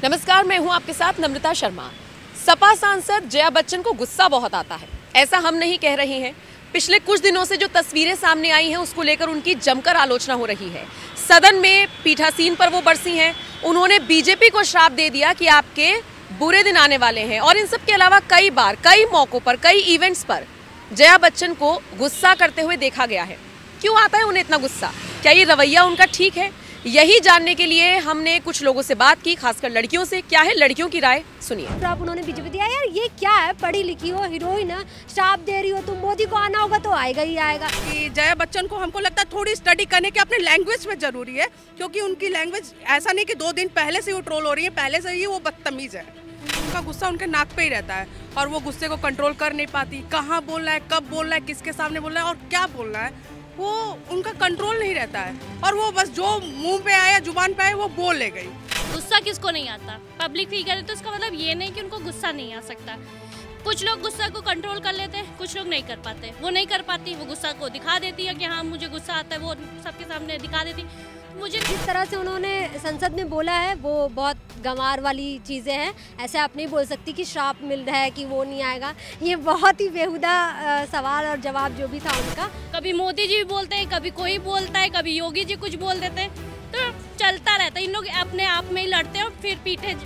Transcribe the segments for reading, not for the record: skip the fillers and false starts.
नमस्कार, मैं हूं आपके साथ नम्रता शर्मा। सपा सांसद जया बच्चन को गुस्सा बहुत आता है, ऐसा हम नहीं कह रहे हैं। पिछले कुछ दिनों से जो तस्वीरें सामने आई हैं उसको लेकर उनकी जमकर आलोचना हो रही है। सदन में पीठासीन पर वो बरसी हैं। उन्होंने बीजेपी को श्राप दे दिया कि आपके बुरे दिन आने वाले हैं। और इन सब के अलावा कई बार, कई मौकों पर, कई इवेंट्स पर जया बच्चन को गुस्सा करते हुए देखा गया है। क्यों आता है उन्हें इतना गुस्सा? क्या ये रवैया उनका ठीक है? यही जानने के लिए हमने कुछ लोगों से बात की, खासकर लड़कियों से। क्या है लड़कियों की राय, सुनिए। आप उन्होंने बीजेपी दिया, यार ये क्या है? पढ़ी लिखी हो, हीरोइन है, श्राप दे रही हो तुम। मोदी को आना होगा तो आएगा ही आएगा। कि जया बच्चन को हमको लगता है थोड़ी स्टडी करने की अपने लैंग्वेज में जरूरी है, क्योंकि उनकी लैंग्वेज ऐसा नहीं कि 2 दिन पहले से वो ट्रोल हो रही है, पहले से ही वो बदतमीज है। उनका गुस्सा उनके नाक पे ही रहता है और वो गुस्से को कंट्रोल कर नहीं पाती। कहाँ बोलना है, कब बोलना है, किसके सामने बोलना है और क्या बोलना है, वो उनका कंट्रोल नहीं रहता है। और वो बस जो मुंह पे आया, जुबान पे आया, वो बोल ले गई। गुस्सा किसको नहीं आता? पब्लिक फिगर है तो इसका मतलब ये नहीं कि उनको गुस्सा नहीं आ सकता। कुछ लोग गुस्सा को कंट्रोल कर लेते हैं, कुछ लोग नहीं कर पाते। वो नहीं कर पाती, वो गुस्सा को दिखा देती है कि हाँ मुझे गुस्सा आता है, वो सबके सामने दिखा देती। मुझे जिस तरह से उन्होंने संसद में बोला है वो बहुत गंवार वाली चीज़ें हैं। ऐसे आप नहीं बोल सकती कि श्राप मिल रहा है कि वो नहीं आएगा। ये बहुत ही बेहुदा सवाल और जवाब जो भी था उनका। कभी मोदी जी भी बोलते हैं, कभी कोई बोलता है, कभी योगी जी कुछ बोल देते हैं, तो चलता रहता है। इन लोग अपने आप में ही लड़ते हैं और फिर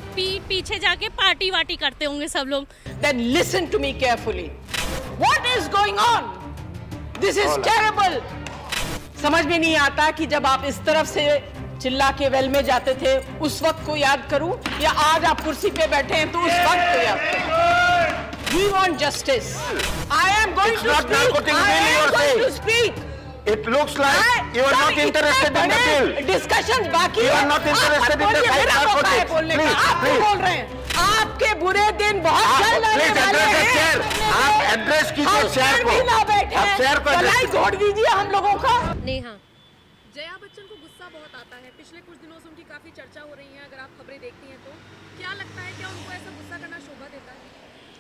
पीछे जाके पार्टी वार्टी करते होंगे सब लोग। Then listen to me carefully. What is going on? This is terrible. समझ में नहीं आता कि जब आप इस तरफ से चिल्ला के वेल में जाते थे उस वक्त को याद करूं या आज आप कुर्सी पे बैठे हैं तो उस वक्त को याद करूं। We want justice. I am going to speak. I am going to speak. It looks like you are not interested in the bill. Discussions बाकी You are not interested in the bill. बोलने का आप बोल रहे हैं। आपके बुरे दिन बहुत जल्द आने वाले हैं। आप एड्रेस कीजिए शेयर को। आप शेयर को भलाई जोड़ दीजिए हम लोगों का। नेहा, जया बच्चन को गुस्सा बहुत आता है। पिछले कुछ दिनों से उनकी काफी चर्चा हो रही है। अगर आप खबरें देखती हैं तो क्या लगता है, क्या उनको ऐसा गुस्सा करना शोभा देता है?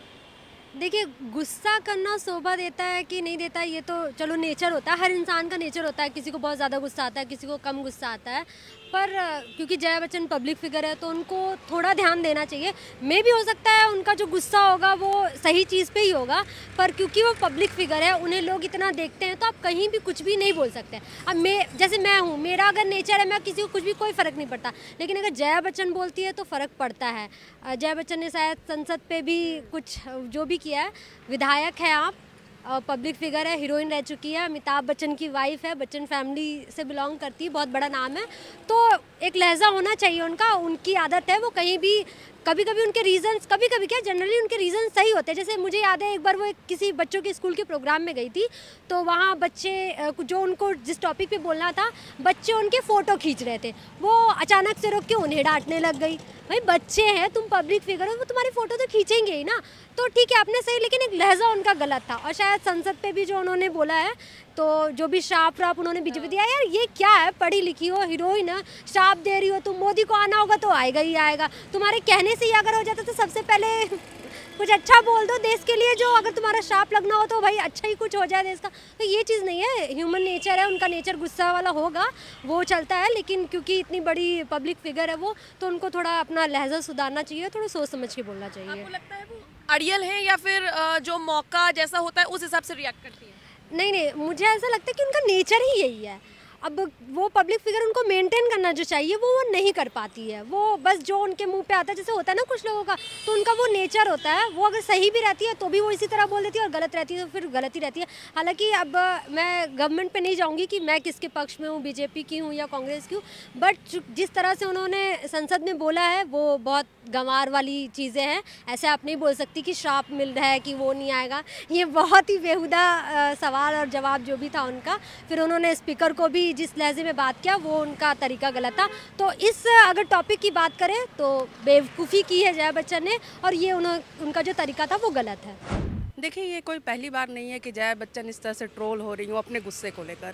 देखिए, गुस्सा करना शोभा देता है कि नहीं देता है ये तो चलो नेचर होता है, हर इंसान का नेचर होता है। किसी को बहुत ज़्यादा गुस्सा आता है, किसी को कम गुस्सा आता है। पर क्योंकि जया बच्चन पब्लिक फिगर है तो उनको थोड़ा ध्यान देना चाहिए। मे भी हो सकता है उनका जो गुस्सा होगा वो सही चीज़ पे ही होगा, पर क्योंकि वो पब्लिक फिगर है, उन्हें लोग इतना देखते हैं, तो आप कहीं भी कुछ भी नहीं बोल सकते। अब जैसे मैं हूँ, मेरा अगर नेचर है, मैं किसी को कुछ भी कोई फ़र्क नहीं पड़ता। लेकिन अगर जया बच्चन बोलती है तो फ़र्क पड़ता है। जया बच्चन ने शायद संसद पे भी कुछ जो भी किया है, विधायक है आप, पब्लिक फिगर है, हीरोइन रह चुकी है, अमिताभ बच्चन की वाइफ है, बच्चन फैमिली से बिलोंग करती है, बहुत बड़ा नाम है, तो एक लहजा होना चाहिए उनका। उनकी आदत है वो कहीं भी, कभी कभी उनके रीजंस, कभी कभी क्या जनरली उनके रीजन सही होते हैं। जैसे मुझे याद है एक बार वो किसी बच्चों के स्कूल के प्रोग्राम में गई थी, तो वहाँ बच्चे जो उनको जिस टॉपिक पे बोलना था, बच्चे उनके फ़ोटो खींच रहे थे, वो अचानक से रुक के उन्हें डांटने लग गई। भाई बच्चे हैं, तुम पब्लिक फिगर हो, वो तुम्हारी फ़ोटो तो खींचेंगे ही ना। तो ठीक है, आपने सही, लेकिन एक लहजा उनका गलत था। और शायद संसद पे भी जो उन्होंने बोला है, तो जो भी श्राप उन्होंने बीजेपी दिया, यार ये क्या है? पढ़ी लिखी हो, हीरोइन है, श्राप दे रही हो तुम। मोदी को आना होगा तो आएगा ही आएगा। तुम्हारे कहने से ही अगर हो जाता तो सबसे पहले कुछ अच्छा बोल दो देश के लिए, जो अगर तुम्हारा श्राप लगना हो तो भाई अच्छा ही कुछ हो जाए देश का। तो ये चीज़ नहीं है, ह्यूमन नेचर है, उनका नेचर गुस्सा वाला होगा, वो चलता है। लेकिन क्योंकि इतनी बड़ी पब्लिक फिगर है वो, तो उनको थोड़ा अपना लहजा सुधारना चाहिए, थोड़ा सोच समझ के बोलना चाहिए। आपको लगता है वो अड़ियल है या फिर जो मौका जैसा होता है उस हिसाब से रिएक्ट करती है? नहीं, मुझे ऐसा लगता है कि उनका नेचर ही यही है। अब वो पब्लिक फिगर, उनको मेंटेन करना जो चाहिए वो नहीं कर पाती है। वो बस जो उनके मुंह पे आता है, जैसे होता है ना कुछ लोगों का, तो उनका वो नेचर होता है। वो अगर सही भी रहती है तो भी वो इसी तरह बोल देती है, और गलत रहती है तो फिर गलत ही रहती है। हालांकि अब मैं गवर्नमेंट पे नहीं जाऊंगी कि मैं किसके पक्ष में हूँ, बीजेपी की हूँ या कांग्रेस की हूँ, बट जिस तरह से उन्होंने संसद में बोला है वो बहुत गंवार वाली चीज़ें हैं। ऐसे आप नहीं बोल सकती कि श्राप मिल रहा है कि वो नहीं आएगा। ये बहुत ही बेहुदा सवाल और जवाब जो भी था उनका। फिर उन्होंने स्पीकर को भी जिस लहजे में बात किया वो उनका तरीका गलत था। तो इस अगर टॉपिक की बात करें तो बेवकूफ़ी की है जया बच्चन ने, और ये उनका जो तरीका था वो गलत है। देखिए, ये कोई पहली बार नहीं है कि जया बच्चन इस तरह से ट्रोल हो रही हो अपने गुस्से को लेकर।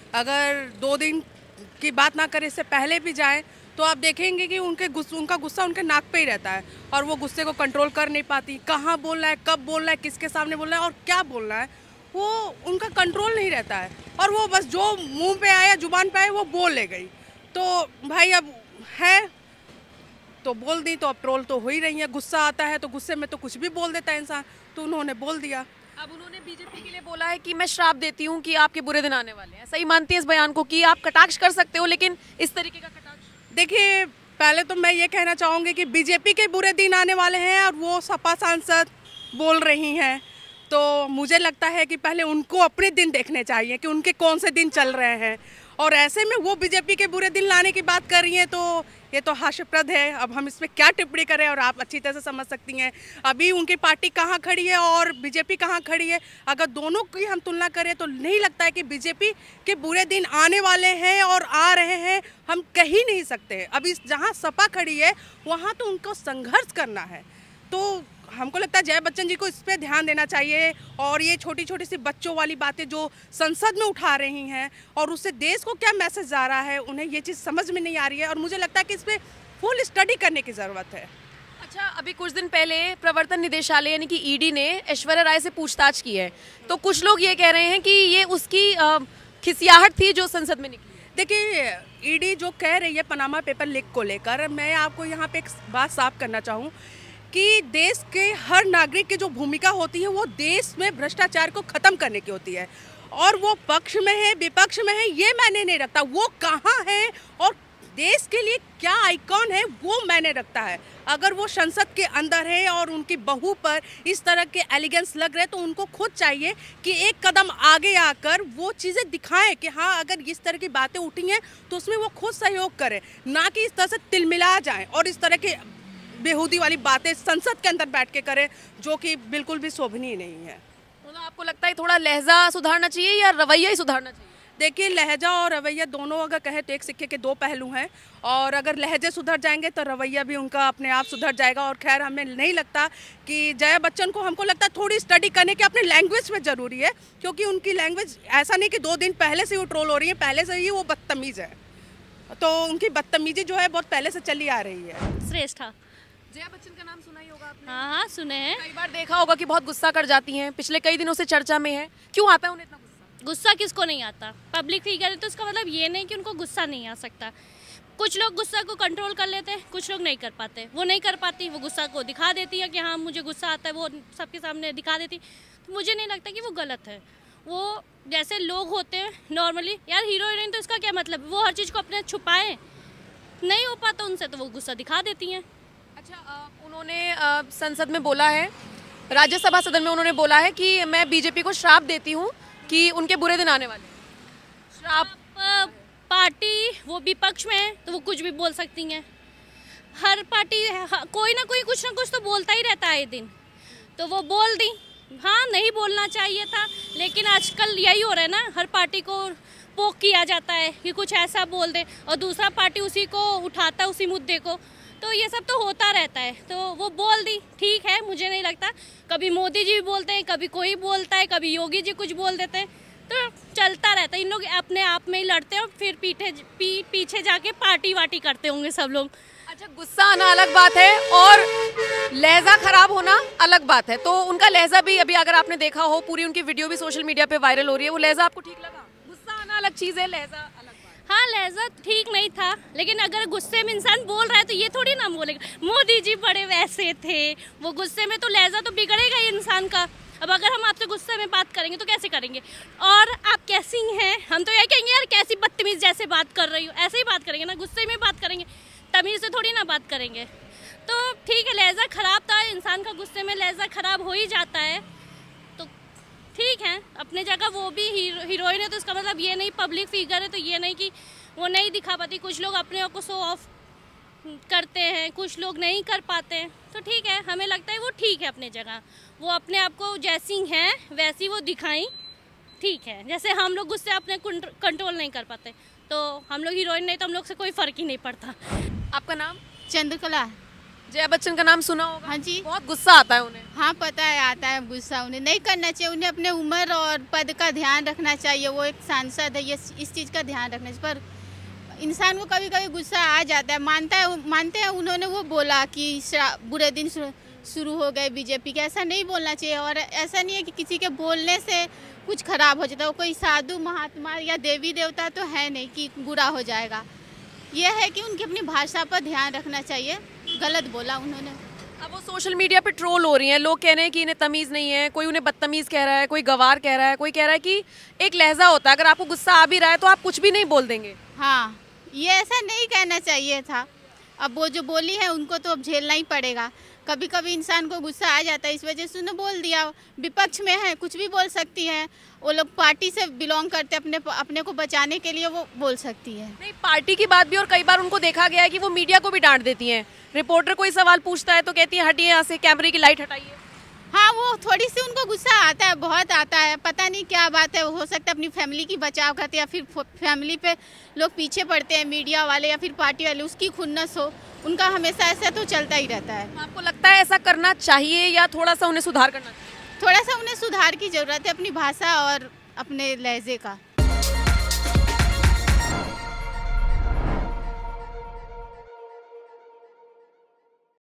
अगर 2 दिन की बात ना करें, इससे पहले भी जाए तो आप देखेंगे कि उनका गुस्सा उनके नाक पे ही रहता है और वो गुस्से को कंट्रोल कर नहीं पाती। कहाँ बोलना है, कब बोलना है, किसके सामने बोलना है और क्या बोलना है, वो उनका कंट्रोल नहीं रहता है। और वो बस जो मुंह पे आया, जुबान पे आया, वो बोल ले गई। तो भाई अब है तो बोल दी, तो अब ट्रोल तो हो ही रही है। गुस्सा आता है तो गुस्से में तो कुछ भी बोल देता है इंसान, तो उन्होंने बोल दिया। अब उन्होंने बीजेपी के लिए बोला है कि मैं श्राप देती हूँ कि आपके बुरे दिन आने वाले हैं। सही मानती है इस बयान को कि आप कटाक्ष कर सकते हो, लेकिन इस तरीके का कटाक्ष? देखिए, पहले तो मैं ये कहना चाहूँगी कि बीजेपी के बुरे दिन आने वाले हैं और वो सपा सांसद बोल रही हैं, तो मुझे लगता है कि पहले उनको अपने दिन देखने चाहिए कि उनके कौन से दिन चल रहे हैं। और ऐसे में वो बीजेपी के बुरे दिन लाने की बात कर रही हैं, तो ये तो हास्यप्रद है। अब हम इसमें क्या टिप्पणी करें, और आप अच्छी तरह से समझ सकती हैं अभी उनकी पार्टी कहाँ खड़ी है और बीजेपी कहाँ खड़ी है। अगर दोनों की हम तुलना करें तो नहीं लगता है कि बीजेपी के बुरे दिन आने वाले हैं और आ रहे हैं, हम कह ही नहीं सकते। अभी जहाँ सपा खड़ी है वहाँ तो उनको संघर्ष करना है। तो हमको लगता है जया बच्चन जी को इस पे ध्यान देना चाहिए। और ये छोटी छोटी सी बच्चों वाली बातें जो संसद में उठा रही हैं और उससे देश को क्या मैसेज जा रहा है, उन्हें ये चीज़ समझ में नहीं आ रही है। और मुझे लगता है कि इस पे फुल स्टडी करने की ज़रूरत है। अच्छा, अभी कुछ दिन पहले प्रवर्तन निदेशालय यानी कि ईडी ने ऐश्वर्या राय से पूछताछ की है, तो कुछ लोग ये कह रहे हैं कि ये उसकी खिसियाहट थी जो संसद में निकली। देखिए, ईडी जो कह रही है पनामा पेपर लीक को लेकर, मैं आपको यहाँ पे एक बात साफ करना चाहूँ कि देश के हर नागरिक की जो भूमिका होती है वो देश में भ्रष्टाचार को ख़त्म करने की होती है। और वो पक्ष में है विपक्ष में है ये मैंने नहीं रखता, वो कहाँ है और देश के लिए क्या आइकॉन है वो मैंने रखता है। अगर वो संसद के अंदर है और उनकी बहू पर इस तरह के एलिगेंस लग रहे तो उनको खुद चाहिए कि एक कदम आगे आकर वो चीज़ें दिखाएं कि हाँ, अगर इस तरह की बातें उठी हैं तो उसमें वो खुद सहयोग करें, ना कि इस तरह से तिलमिला जाएं और इस तरह के बेहूदी वाली बातें संसद के अंदर बैठ के करें, जो कि बिल्कुल भी शोभनीय नहीं है। मतलब आपको लगता है थोड़ा लहजा सुधारना चाहिए या रवैया ही सुधारना चाहिए? देखिए, लहजा और रवैया दोनों अगर कहे तो एक सिक्के के दो पहलू हैं, और अगर लहजे सुधर जाएंगे तो रवैया भी उनका अपने आप सुधर जाएगा। और खैर, हमें नहीं लगता कि जया बच्चन को, हमको लगता है थोड़ी स्टडी करने की अपने लैंग्वेज में ज़रूरी है, क्योंकि उनकी लैंग्वेज ऐसा नहीं कि 2 दिन पहले से वो ट्रोल हो रही है, पहले से ही वो बदतमीज़ है। तो उनकी बदतमीजी जो है बहुत पहले से चली आ रही है। श्रेष्ठा। जया बच्चन का नाम सुना ही होगा आपने? हाँ, सुने हैं। कई बार देखा होगा कि बहुत गुस्सा कर जाती हैं, पिछले कई दिनों से चर्चा में है। क्यों आता है उन्हें इतना गुस्सा? गुस्सा किसको नहीं आता? पब्लिक फिगर है तो उसका मतलब ये नहीं कि उनको गुस्सा नहीं आ सकता। कुछ लोग गुस्सा को कंट्रोल कर लेते हैं, कुछ लोग नहीं कर पाते। वो नहीं कर पाती, वो गुस्सा को दिखा देती है कि हाँ मुझे गुस्सा आता है, वो सबके सामने दिखा देती। तो मुझे नहीं लगता कि वो गलत है। वो जैसे लोग होते हैं नॉर्मली, यार हीरो हीरोइन तो इसका क्या मतलब, वो हर चीज़ को अपने छुपाएं, नहीं हो पाता उनसे तो वो गुस्सा दिखा देती हैं। अच्छा, उन्होंने संसद में बोला है, राज्यसभा सदन में उन्होंने बोला है कि मैं बीजेपी को श्राप देती हूँ कि उनके बुरे दिन आने वाले हैं। श्राप? पार्टी वो विपक्ष में है तो वो कुछ भी बोल सकती हैं। हर पार्टी कोई ना कोई कुछ ना कुछ तो बोलता ही रहता है दिन, तो वो बोल दी। हाँ, नहीं बोलना चाहिए था, लेकिन आजकल यही हो रहा है ना, हर पार्टी को पोक किया जाता है कि कुछ ऐसा बोल दे और दूसरा पार्टी उसी को उठाता है, उसी मुद्दे को। तो ये सब तो होता रहता है, तो वो बोल दी, ठीक है। मुझे नहीं लगता, कभी मोदी जी भी बोलते हैं, कभी कोई बोलता है, कभी योगी जी कुछ बोल देते हैं, तो चलता रहता है। इन लोग अपने आप में ही लड़ते हैं और फिर पीछे जाके पार्टी वार्टी करते होंगे सब लोग। अच्छा, गुस्सा आना अलग बात है और लहजा खराब होना अलग बात है। तो उनका लहजा भी, अभी अगर आपने देखा हो, पूरी उनकी वीडियो भी सोशल मीडिया पे वायरल हो रही है, वो लहजा आपको ठीक लगा? गुस्सा आना अलग चीज़ है, लहजा अलग बात। हाँ, लहजा ठीक नहीं था, लेकिन अगर गुस्से में इंसान बोल रहा है तो ये थोड़ी ना बोलेगा मोदी जी बड़े वैसे थे, वो गुस्से में तो लहजा तो बिगड़ेगा ही इंसान का। अब अगर हम आपसे गुस्से में बात करेंगे तो कैसे करेंगे, और आप कैसी हैं, हम तो यही कहेंगे यार कैसी बदतमीज जैसे बात कर रही हो, ऐसे ही बात करेंगे ना। गुस्से में बात करेंगे, तमीज़ से थोड़ी ना बात करेंगे। तो ठीक है, लहजा ख़राब था, इंसान का गुस्से में लहजा ख़राब हो ही जाता है, तो ठीक है अपने जगह। वो भी हीरोइन है तो उसका मतलब ये नहीं, पब्लिक फिगर है तो ये नहीं कि वो नहीं दिखा पाती। कुछ लोग अपने आप को शो ऑफ करते हैं, कुछ लोग नहीं कर पाते हैं, तो ठीक है, हमें लगता है वो ठीक है अपने जगह। वो अपने आप को जैसी हैं वैसी वो दिखाई, ठीक है। जैसे हम लोग गुस्से अपने कंट्रोल नहीं कर पाते, तो हम लोग हीरोइन नहीं तो हम लोग से कोई फ़र्क ही नहीं पड़ता। आपका नाम? चंद्रकला। जया बच्चन का नाम सुना होगा? हाँ जी। बहुत गुस्सा आता है उन्हें? हाँ, पता है, आता है गुस्सा। उन्हें नहीं करना चाहिए, उन्हें अपने उम्र और पद का ध्यान रखना चाहिए। वो एक सांसद है, ये इस चीज़ का ध्यान रखना चाहिए। पर इंसान को कभी कभी गुस्सा आ जाता है। मानते हैं उन्होंने वो बोला कि बुरे दिन शुरू हो गए बीजेपी के, ऐसा नहीं बोलना चाहिए। और ऐसा नहीं है कि किसी के बोलने से कुछ खराब हो जाता है। वो कोई साधु महात्मा या देवी देवता तो है नहीं कि बुरा हो जाएगा। यह है कि उनकी अपनी भाषा पर ध्यान रखना चाहिए। गलत बोला उन्होंने। अब वो सोशल मीडिया पे ट्रोल हो रही हैं, लोग कह रहे हैं कि इन्हें तमीज़ नहीं है, कोई उन्हें बदतमीज़ कह रहा है, कोई गवार कह रहा है, कोई कह रहा है कि एक लहजा होता है, अगर आपको गुस्सा आ भी रहा है तो आप कुछ भी नहीं बोल देंगे। हाँ, ये ऐसा नहीं कहना चाहिए था। अब वो जो बोली है उनको तो अब झेलना ही पड़ेगा। कभी कभी इंसान को गुस्सा आ जाता है, इस वजह से उन्होंने बोल दिया। विपक्ष में है, कुछ भी बोल सकती हैं। वो लोग पार्टी से बिलोंग करते, अपने को बचाने के लिए वो बोल सकती है। नहीं, पार्टी की बात भी, और कई बार उनको देखा गया है कि वो मीडिया को भी डांट देती हैं। रिपोर्टर कोई सवाल पूछता है तो कहती है हटिए यहाँ से, कैमरे की लाइट हटाइए। हाँ, वो थोड़ी सी उनको गुस्सा आता है, बहुत आता है। पता नहीं क्या बात है, हो सकता है अपनी फैमिली की बचाव करते या फिर फैमिली पे लोग पीछे पड़ते हैं, मीडिया वाले या फिर पार्टी वाले, उसकी खुन्नस हो। उनका हमेशा ऐसा तो चलता ही रहता है। आपको लगता है ऐसा करना चाहिए या थोड़ा सा उन्हें सुधार करना चाहिए? थोड़ा सा उन्हें सुधार की ज़रूरत है, अपनी भाषा और अपने लहजे का।